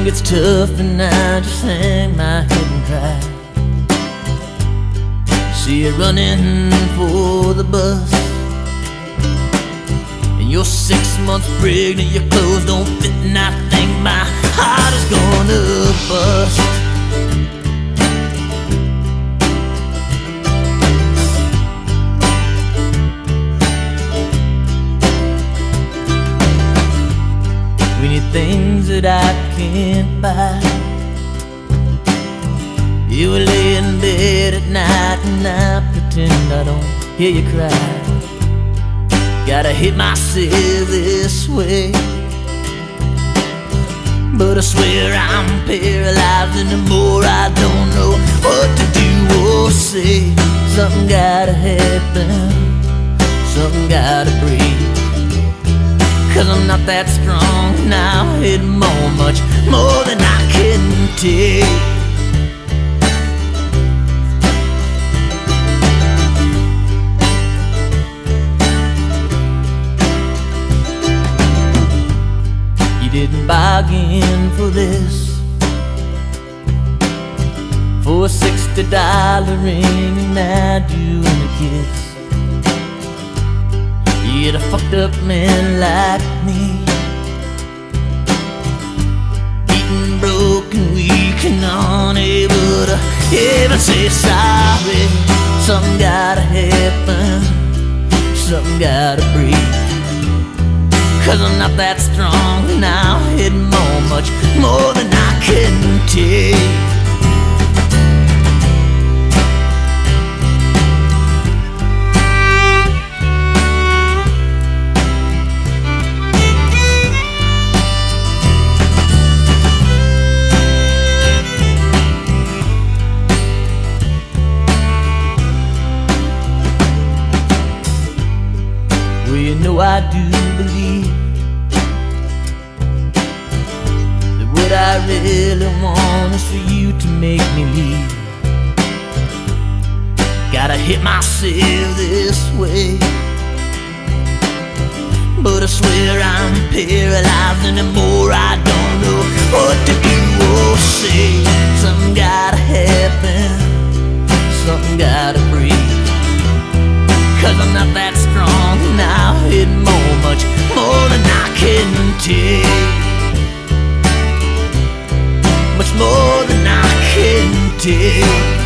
gets tough and I just hang my head and cry. See you running for the bus, and you're 6 months pregnant, your clothes don't fit, and I think my heart is gonna bust. We need things that I can't buy. You will lay in bed at night and I pretend I don't hear you cry. Gotta hit myself this way, but I swear I'm paralyzed, and the more I don't know what to do or say. Something gotta happen, something gotta break, 'cause I'm not that strong now, it much more than I can take. You didn't bargain for this, for a $60 ring and now doing a kiss. Yet a fucked up man like me, beaten, broken, weak, and unable to even say sorry. Something gotta happen, something gotta break, 'cause I'm not that strong now, it much more than I can take. Well, you know I do believe that what I really want is for you to make me leave. Gotta hit myself this way, but I swear I'm paralyzed, and the more I don't know what to do or say. Something gotta happen, something gotta break, 'cause I'm not that strong now, it much more than I can take. Much more than I can take.